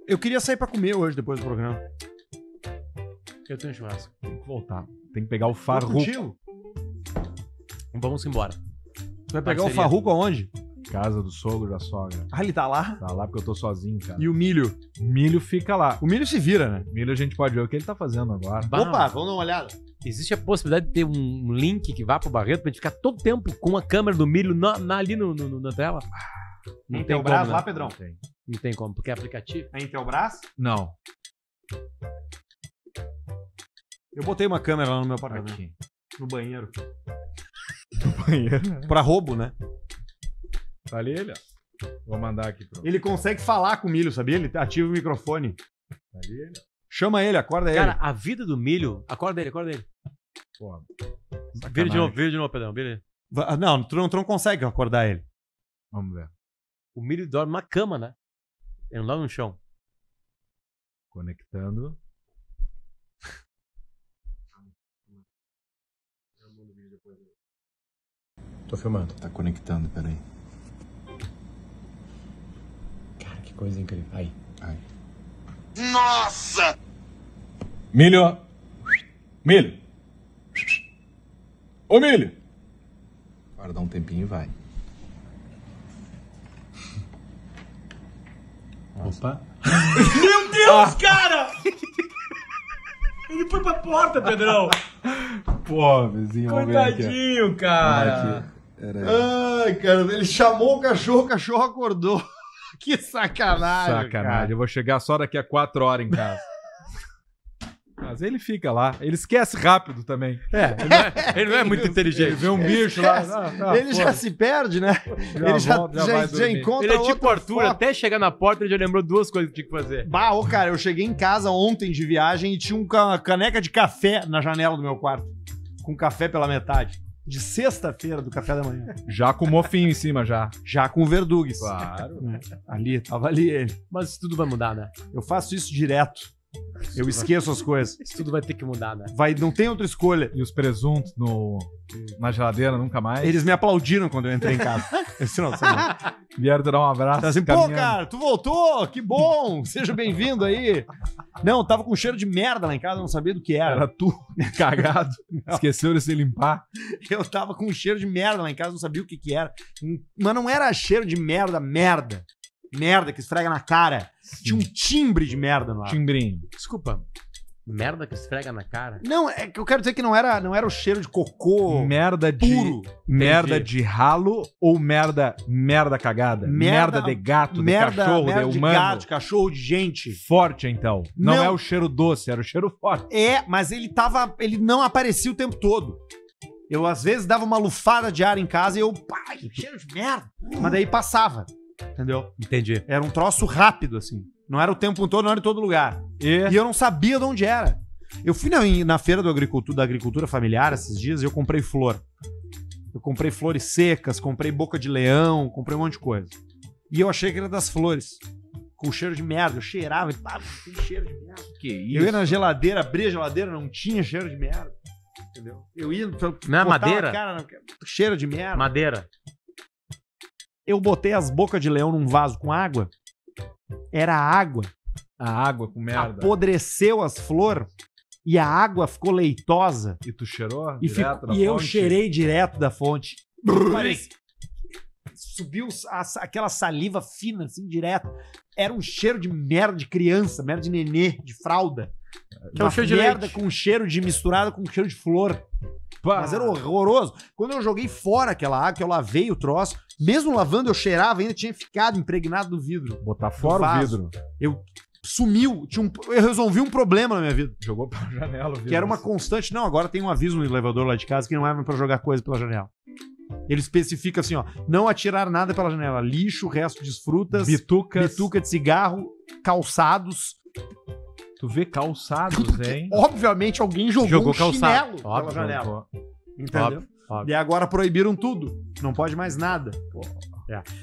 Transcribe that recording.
Eu queria sair pra comer hoje, depois do programa. Eu tenho churrasco. Tem que voltar. Tem que pegar o Vou farruco. contigo. Vamos embora. Tu vai pegar o Parceria. farruco aonde? Casa do sogro da sogra. Ah, ele tá lá? Tá lá porque eu tô sozinho, cara. E o milho? Milho fica lá. O milho se vira, né? Milho a gente pode ver o que ele tá fazendo agora. Bah, Opa, vamos dar uma olhada. Existe a possibilidade de ter um link que vá pro Barreto pra gente ficar todo tempo com a câmera do milho ali na tela? Não tem como, Intelbras né? lá, Pedrão? Não tem. Não tem como, porque é aplicativo. É Intelbras? Não. Eu botei uma câmera lá no meu apartamento. Aqui. No banheiro. No banheiro. Pra roubo, né? Tá ali ele, ó. Vou mandar aqui pro... Ele consegue falar com o milho, sabia? Ele ativa o microfone. Tá ali ele, ó. Chama ele, acorda ele. Cara, a vida do milho... Acorda ele, acorda ele. Porra. Vira de novo, Pedrão, vira ele. Não, tu não consegue acordar ele. Vamos ver. O milho dorme na cama, né? Ele não dorme no chão. Conectando. Tô filmando. Tá conectando, peraí. Cara, que coisa incrível. Aí. Ai. Milho. Milho. Ô, Milho. Agora dá um tempinho e vai. Opa. Meu Deus, cara! Ele foi pra porta, Pedrão! Pô, vizinho, vamos ver aqui. Coitadinho, cara! Peraí. Ai, cara, ele chamou o cachorro acordou. Que sacanagem. Sacanagem. Eu vou chegar só daqui a 4 horas em casa. Mas ele fica lá. Ele esquece rápido também. Ele não é muito Ele inteligente. vê um bicho lá. Ele já se perde, né? ele volta, já vai já dormir. encontra Ele é tipo outro Arthur, foco. até chegar na porta ele já lembrou 2 coisas que tinha que fazer. Bah, ô, cara, eu cheguei em casa ontem de viagem e tinha uma caneca de café na janela do meu quarto. Com café pela metade. De sexta-feira do café da manhã. Já com o mofinho em cima, já. Já com verdugues. Claro. Tava ali ele. Mas isso tudo vai mudar, né? Eu faço isso direto. Eu esqueço as coisas. Isso tudo vai ter que mudar, né? Não tem outra escolha. E os presuntos na geladeira nunca mais. Eles me aplaudiram quando eu entrei em casa. Esse não, você não. Vieram te dar um abraço. Tá assim, pô, caminhando. cara, tu voltou, que bom, seja bem-vindo aí. Não, tava com cheiro de merda lá em casa, eu não sabia do que era. Era tu, cagado. Esqueceu de se limpar. Eu tava com cheiro de merda lá em casa, não sabia o que que era. Mas não era cheiro de merda. Merda que esfrega na cara. Tinha um timbre de merda no ar. Timbrinho. Desculpa. Merda que esfrega na cara. Não, é que eu quero dizer que não era o cheiro de cocô Merda de... puro. Merda de ralo ou merda cagada? Merda de gato, de cachorro, merda de humano. gato, de cachorro, de gente. Forte, então. Não Não. é o cheiro doce, era o cheiro forte. É, mas ele não aparecia o tempo todo. Eu, às vezes, dava uma lufada de ar em casa e eu, pá, que cheiro de merda. Mas daí passava, entendeu? Entendi. Era um troço rápido, assim. Não era o tempo todo, não era em todo lugar. E eu não sabia de onde era. Eu fui na feira da agricultura familiar esses dias e eu comprei flor. Eu comprei flores secas, comprei boca de leão, comprei um monte de coisa. E eu achei que era das flores. Com cheiro de merda. Eu cheirava e pá, tem cheiro de merda. Que isso? Eu ia na geladeira, abria a geladeira, não tinha cheiro de merda. Entendeu? Eu ia... Não é botava madeira? a cara, cheiro de merda. Madeira. Eu botei as bocas de leão num vaso com água. Era água. A água com merda. Apodreceu as flores e a água ficou leitosa. E tu cheirou? E, direto da eu fonte? cheirei direto da fonte. Subiu aquela saliva fina, assim, direto. Era um cheiro de merda de criança, merda de nenê, de fralda. Que é um cheiro de merda leite. com cheiro de misturado com cheiro de flor. Pá. Mas era horroroso. Quando eu joguei fora aquela água, que eu lavei o troço, mesmo lavando eu cheirava, ainda tinha ficado impregnado no vidro. Botar fora o vaso. vidro. Sumiu. Eu resolvi um problema na minha vida. Jogou pela janela o vidro. Que era uma constante. Não, agora tem um aviso no elevador lá de casa que não é pra jogar coisa pela janela. Ele especifica assim, ó. Não atirar nada pela janela. Lixo, resto de frutas, Bitucas. bituca de cigarro, calçados. Tu vê calçados, hein? Obviamente alguém jogou um calçado. chinelo pela Óbvio, janela. Entendeu? Óbvio. E agora proibiram tudo. Não pode mais nada.